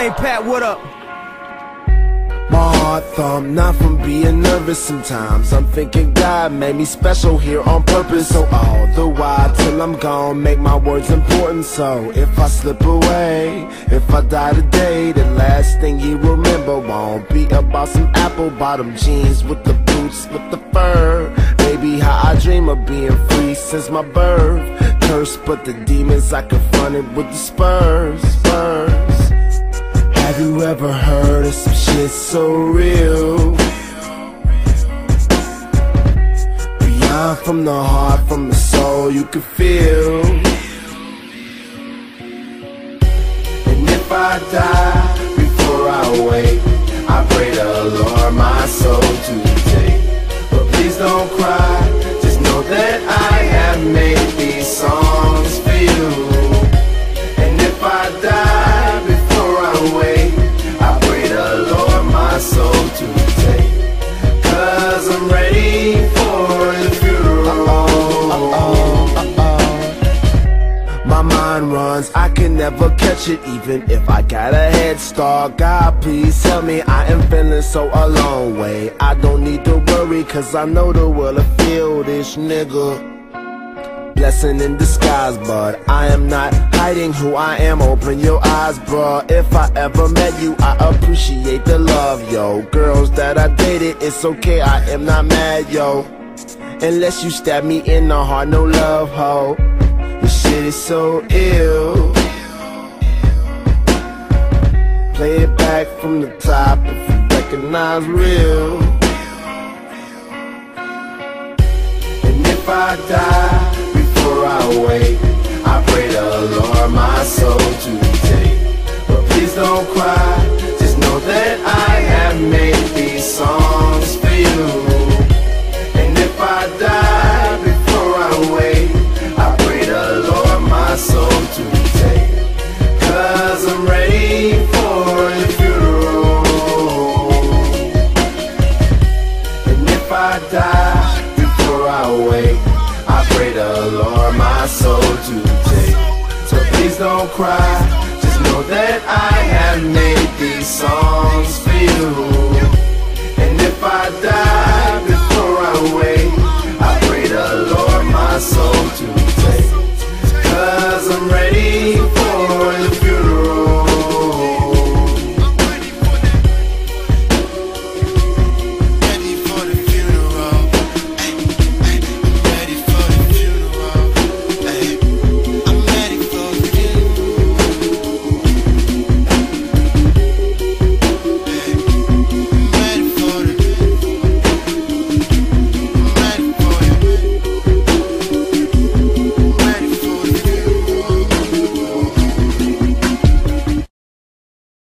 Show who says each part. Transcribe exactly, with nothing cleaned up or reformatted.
Speaker 1: Flame Pat, what up?
Speaker 2: My heart thump, not from being nervous sometimes. I'm thinking God made me special here on purpose. So all the while till I'm gone, make my words important. So if I slip away, if I die today, the last thing you remember won't be about some apple bottom jeans with the boots, with the fur. Maybe how I dream of being free since my birth. Cursed, but the demons I confronted with disperse. Disperse. Have you ever heard of some shit so real? Beyond from the heart, from the soul, you can feel. And if I die before I wake, I pray the Lord my soul to take. But please don't cry, just know that I have made these songs for you. And if I die before I wake, I pray the Lord my soul to take. Cause I'm ready for the funeral. uh-oh, uh-oh, uh-oh. My mind runs, I can never catch it. Even if I got a head start, God please tell me. I am feeling so a long way. I don't need to worry, cause I know the world will feel this nigga. Blessing in disguise, but I am not hiding who I am. Open your eyes, bruh. If I ever met you, I appreciate the love, yo. Girls that I dated, it's okay, I am not mad, yo. Unless you stab me in the heart, no love, ho. This shit is so ill. Play it back from the top if you recognize real. And if I die before I wake, I pray the Lord my soul to take. But please don't cry, just know that I have made these songs for you. And if I die before I wake, I pray the Lord my soul to take. Cause I'm ready for the funeral. And if I die before I wake, I pray the Lord my soul to take. So please don't cry, just know that I have made these songs for you. And if I die